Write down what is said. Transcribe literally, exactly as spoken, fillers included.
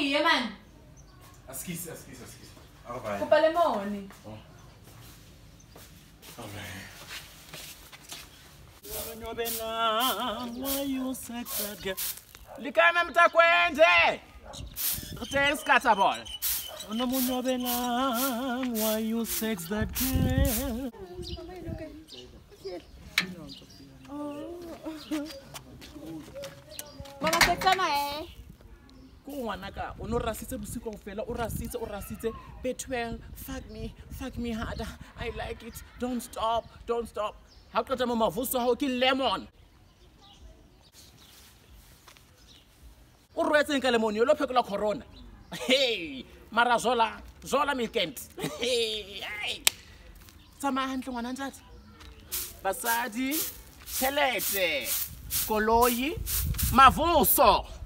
Iye man. Askisi, askisi, askisi. Alright. Kupa lemon. Oh. Alright. Why you sex that girl? Likana mtakwende. Thanks Katabol. Why you sex that girl? Mama sexa mae. Kuwanaka, uno rasitse busiko fela, o rasitse, o rasitse, betwell, fuck me, fuck me harder. I like it. Don't stop, don't stop. How could I mavuso how kill lemon? Urwetse nka lemon, yolo pekula corona. Hey, mara zola, zola milkent. Hey, hey. Sama handle ngwana ntate. Basadi, chelete, koloyi, mavuso.